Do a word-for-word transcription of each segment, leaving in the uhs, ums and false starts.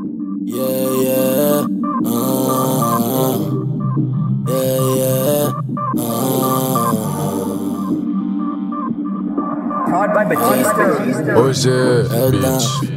Yeah, yeah, uh, yeah, yeah, uh. Hoje é bitch.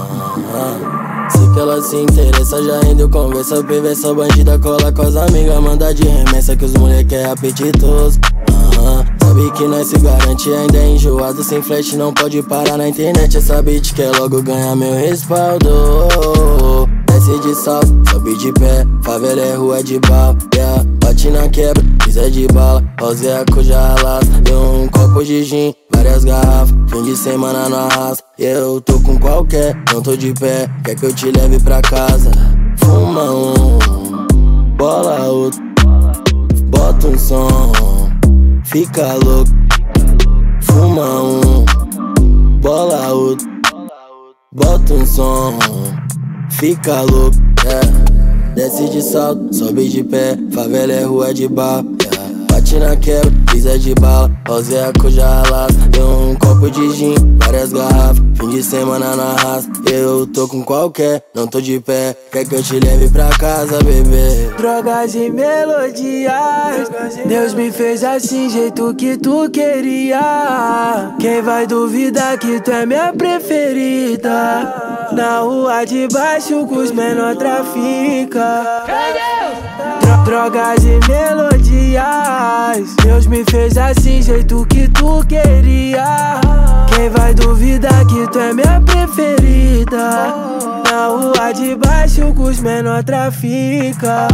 Se que ela se interessa, já indo conversa, piva essa bandida, cola com as amigas, manda de remessa que os moleque é apetitoso. uh, Sabe que nós se garante, ainda é enjoado, sem flash não pode parar na internet. Essa bitch quer logo ganhar meu respaldo. Desce de salto, sobe de pé, favela é rua de bala, yeah. Bate na quebra, pisa de bala, roseaco já ralado. Deu um copo de gin, várias garrafas, fim de semana na raça. E eu tô com qualquer, não tô de pé, quer que eu te leve pra casa. Fuma um, bola outro, bota um som, fica louco. Fuma um, bola outro, bota um som, fica louco, yeah. Desce de salto, sobe de pé, favela é rua de bar, yeah. Bate na quebra, pisa de bala, roseaco já ralado. Deu um copo de gin, várias garrafas, fim de semana na raça. Eu tô com qualquer, não tô de pé, quer que eu te leve pra casa, bebê. Drogas e melodias, Deus me fez assim, jeito que tu queria. Quem vai duvidar que tu é minha preferida? Na rua de baixo com os menor trafica. Drogas e melodias, Deus me fez assim, jeito que tu queria. Quem vai duvidar que tu é minha preferida? Na rua de baixo com os menor trafica.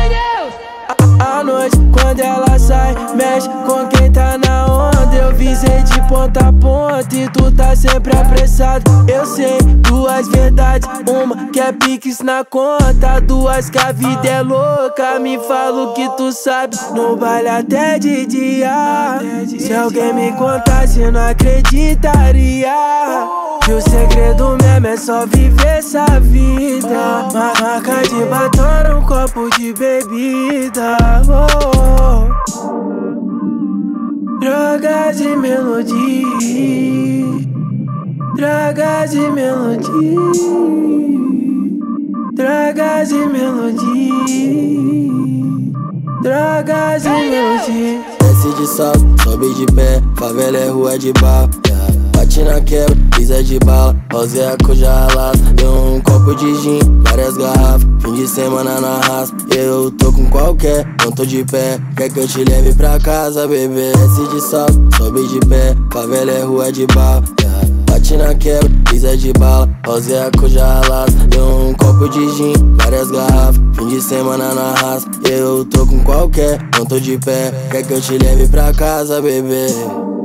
À noite, quando ela sai, mexe com quem tá na onda. Eu visei de ponta a ponta e tu tá sempre apressado. Eu sei duas verdades, uma que é piques na conta, duas que a vida é louca. Me fala o que tu sabe, no baile até de dia. Se alguém me contasse, não acreditaria. Que o segredo mesmo é só viver essa vida. Marca de batom num copo de bebida, oh. Drogas e melodia, drogas e melodia, drogas e melodia, drogas e melodia. Desce de salto, sobe de pé, favela é rua de bar, yeah. Bate na quebra, pisa de bala, roseaco já ralado. Deu um copo de gin, várias garrafas, fim de semana na raça. Eu tô com qualquer, não tô de pé, quer que eu te leve pra casa, bebê. Desce de salto, sobe de pé, favela é rua de bar, yeah. Bate na quebra, pisa de bala, roseaco já ralado. Deu um copo de gin, várias garrafas, fim de semana na raça. Eu tô com qualquer, não tô de pé, quer que eu te leve pra casa, bebê.